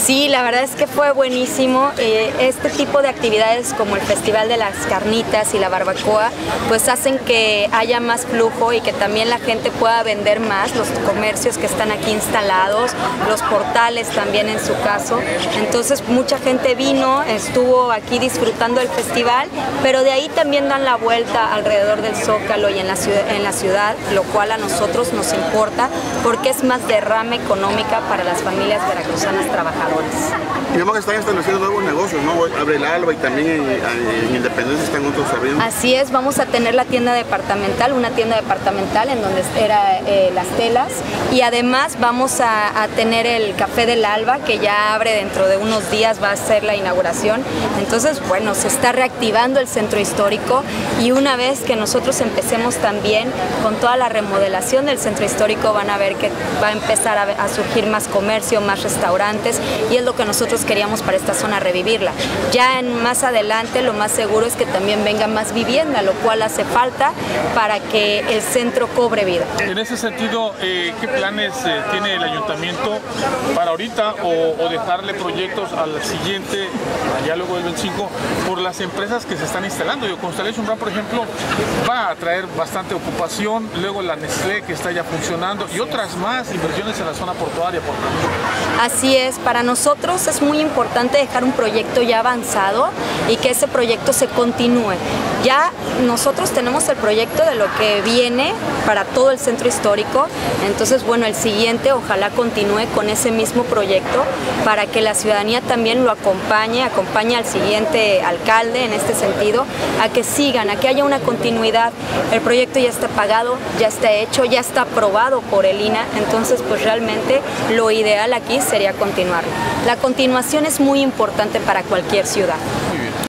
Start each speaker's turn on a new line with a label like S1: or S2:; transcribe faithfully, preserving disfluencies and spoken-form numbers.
S1: Sí, la verdad es que fue buenísimo. Eh, este tipo de actividades como el Festival de las Carnitas y la Barbacoa, pues hacen que haya más flujo y que también la gente pueda vender más, los comercios que están aquí instalados, los portales también en su caso. Entonces mucha gente vino, estuvo aquí disfrutando del festival, pero de ahí también dan la vuelta alrededor del Zócalo y en la ciudad, en la ciudad, lo cual a nosotros nos importa porque es más derrame económica para las familias veracruzanas trabajadoras.
S2: Y vemos que están estableciendo nuevos negocios, ¿no? Abre el Alba y también en, en Independencia están otros abriendo.
S1: Así es, vamos a tener la tienda departamental, una tienda departamental en donde era eh, las telas, y además vamos a, a tener el Café del Alba, que ya abre dentro de unos días, va a ser la inauguración. Entonces, bueno, se está reactivando el centro histórico, y una vez que nosotros empecemos también con toda la remodelación del centro histórico, van a ver que va a empezar a, a surgir más comercio, más restaurantes, y es lo que nosotros queríamos para esta zona, revivirla. Ya en más adelante lo más seguro es que también venga más vivienda, lo cual hace falta para que el centro cobre vida.
S3: En ese sentido, eh, ¿qué planes eh, tiene el ayuntamiento para ahorita o, o dejarle proyectos al siguiente, allá luego del veinticinco, por las empresas que se están instalando? Yo, Constellation Brand, por ejemplo, va a traer bastante ocupación, luego la Nestlé, que está ya funcionando, y otras más inversiones en la zona portuaria, por ejemplo.
S1: Así es, para nosotros es muy importante dejar un proyecto ya avanzado y que ese proyecto se continúe. Ya nosotros tenemos el proyecto de lo que viene para todo el centro histórico, entonces bueno, el siguiente ojalá continúe con ese mismo proyecto para que la ciudadanía también lo acompañe, acompañe al siguiente alcalde en este sentido, a que sigan, a que haya una continuidad. El proyecto ya está pagado, ya está hecho, ya está aprobado por el I N A, entonces pues realmente lo ideal aquí sería continuarlo. La continuación es muy importante para cualquier ciudad.